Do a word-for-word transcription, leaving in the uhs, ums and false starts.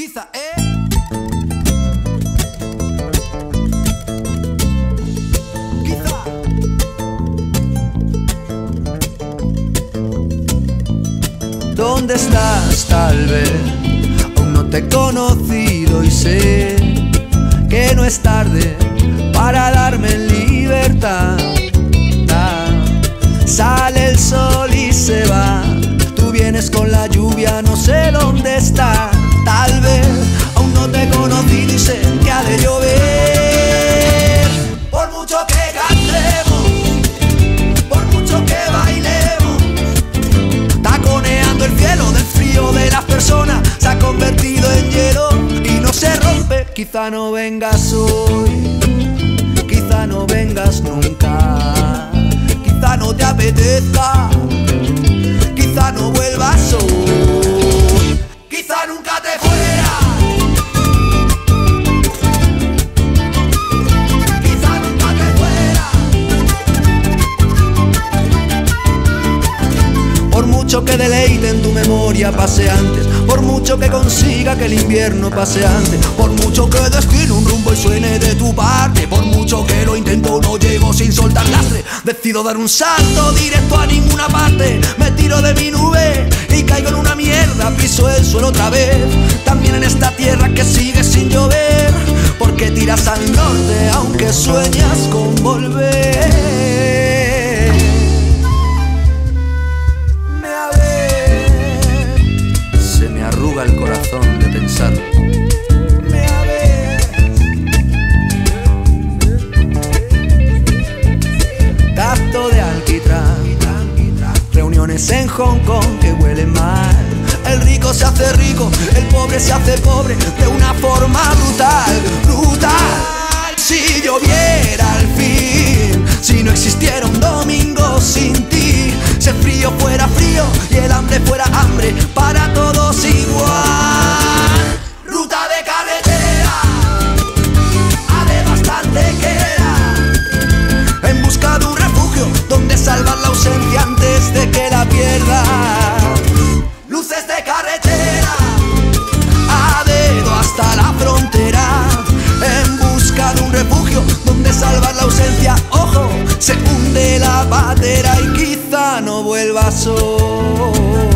Quizá, ¿eh? Quizá. ¿Dónde estás? Tal vez aún no te he conocido y sé que no es tarde para darme en libertad. Ah, sale el sol y se va, tú vienes con la lluvia, no sé dónde está. Tal vez aún no te he conocido y sé que ha de llover. Por mucho que cantemos, por mucho que bailemos, taconeando el cielo del frío de las personas, se ha convertido en hielo y no se rompe. Quizá no vengas hoy, quizá no vengas nunca, quizá no te apetezca, quizá no vuelvas hoy, quizá nunca te fuera, quizá nunca te fuera. Por mucho que deleite en tu memoria pase antes, por mucho que consiga que el invierno pase antes, por mucho que destine un rumbo y suene de tu parte, por mucho que lo intento no llego sin soltar lastre. Decido dar un salto directo a ninguna parte, me tiro de mi nube y caigo en una mierda, piso el suelo otra vez. También en esta tierra que sigue sin llover, porque tiras al norte aunque sueñas con volver. Me a ver, se me arruga el corazón de pensar. Me a ver, gasto de alquitrán, reuniones en Hong Kong que huelen mal. El rico se hace rico, el pobre se hace pobre de una forma brutal, brutal. Si lloviera al fin, si no existiera un domingo sin ti, si el frío fuera frío y el hambre fuera hambre, para todos igual. Ruta de carretera, a de bastante queda, en busca de un refugio donde salvar la ausencia antes de que la pierda. Luces de carretera, a dedo hasta la frontera, en busca de un refugio donde salvar la ausencia. Ojo, se hunde la patera y quizá no vuelvas hoy.